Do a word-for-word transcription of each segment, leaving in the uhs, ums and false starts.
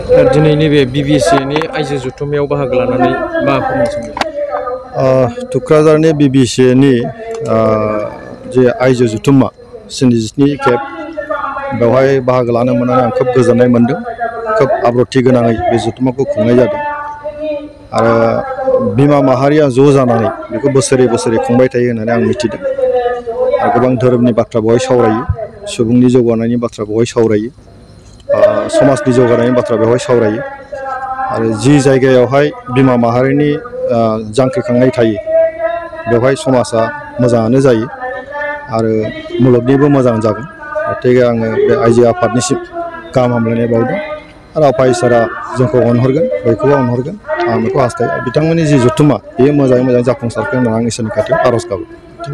दिनैनि बे बीबीसीनि आइजो जथुम्मायाव बाहागो लानानै मा फोरमायनो टुक्राझारनि बीबीसीनि जे आइजो जथुम्मा स्निजिस्नि खेब बेवहाय बाहागो लानो मोननानै आं खोब गोजोननाय मोनदों। खोब आब्रुथि गोनाङै बे जथुम्माखौ खुंनाय जादों आरो बिमा माहारिया ज' जानानै बेखौ बोसोरै बोसोरै खुंबाय थायो होननानै आं मिथिदों। आरो गोबां धोरोमनि बाथ्रा बेवहाय सावरायो, सुबुंनि जौगानायनि बाथ्रा बेवहाय सावरायो, समाजनि जौगानायनि बाथ्रा बेवहाय सावरायो आरो जि जायगायावहाय बिमा माहारिनि जांख्रिखांनाय थायो बेवहाय समाजा मोजाङानो जायो आरो मुलुगनिबो मोजां जागोन। गथिखे आङो बे आइजो आफादनिसिम गाहाम हामलायनाय बावदों आरो आफा इसोरा जोंखौ अनहरगोन, बयखौबो अनहरगोन आं बेखौ हास्थायो। बिथांमोननि जि जथुम्मा बेयो मोजाङै मोजां जाफुंसारगोन होननानै आं इसोरनि खाथियाव आर'ज गाबो।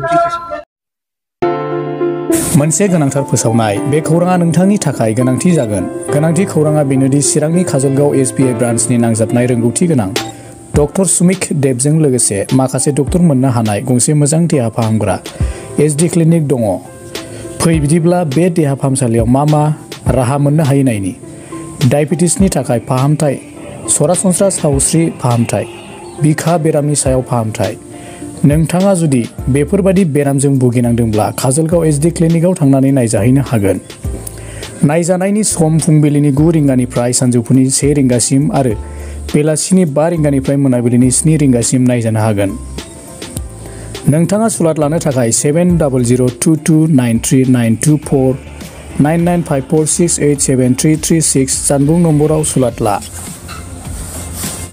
मोनसे गोनांथार फोसावनाय। बे खौराङा नोंथांनि थाखाय गोनांथि जागोन। गोनांथि खौराङा बेनोदि चिरांनि काजलगाव एस बि ए ब्रान्चनि नांजाबनाय रोंगौथि गोनां डक्टर सुमिक देबजों लोगोसे माखासे डक्टर मोननो हानाय गंसे मोजां देहा फाहामग्रा एस डि क्लिनिक दङ। फै बिदिब्ला बे देहा फाहामसालियाव मा मा राहा मोननो हायो नायनि। डायबेटिसनि थाखाय फाहामथाय, सरासनस्रा सावस्रि फाहामथाय, बिखा बेरामनि सायाव फाहामथाय। नोंथाङा जुदि बेफोरबादि बेरामजों भुगिनांदोंब्ला काजलगाव एस डि क्लिनिकआव थांनानै नायजाहैनो हागोन। नायजानायनि सम फुंबिलिनि गु रिंगानिफ्राय सानजौफुनि से रिंगासिम आरो बेलासिनि बा रिंगानिफ्राय मोनाबिलिनि स्नि रिंगासिम नायजानो हागोन। नोंथाङा सुलाद लानो थाखाय seven double zero' two two nine three nine two four nine nine five four six eight seven three three six जानबुं नम्बराव सुलाद ला।